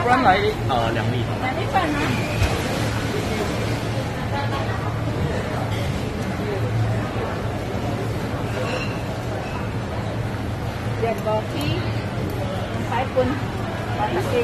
不然来2粒。 2粒半啊。2個雞，2塊半，8隻。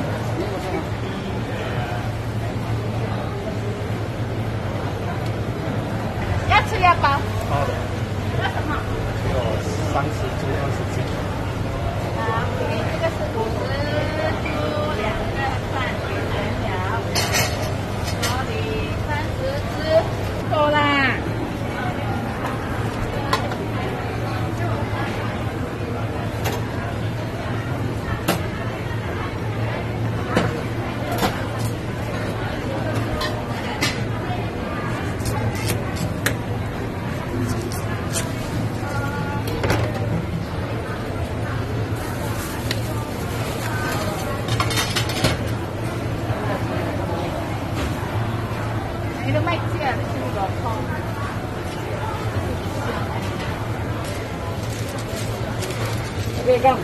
要吃要包。 好的。 要什么？ 有30猪20斤。 好，这个是50猪2个饭3条，这里30只，够啦。你都卖价，你是不是空？别讲。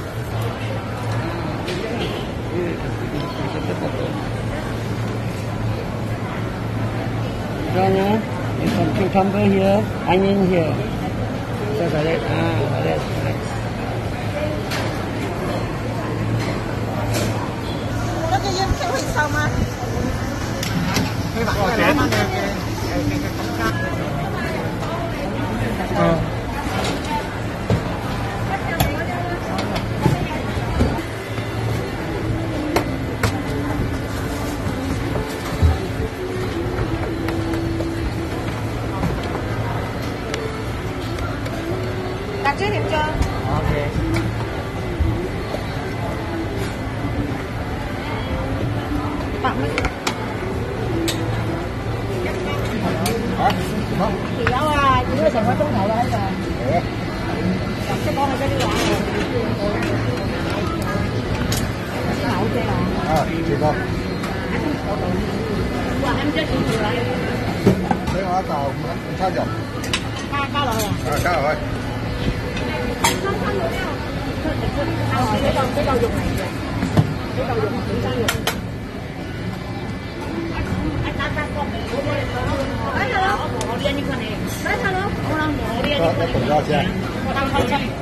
Soalnya, some cucumber here, onion here. So like that, like that. Nice. 那个烟片会烧吗？ 多少钱？ 打这点椒。 OK。 绑吗？ 啊？什么？ 條友啊，要咗成個鐘頭啦喺度。即係講佢嗰啲話先好啫啊！ 啊，幾多？ 哇，M 姐幾條啦？ 俾我一嚿午餐肉。 加落去啊！ 加落去。 比較肉嚟嘅，比較肉本身肉。来，hello，我练你看的。来，hello，我让我练你看的。我当好吃。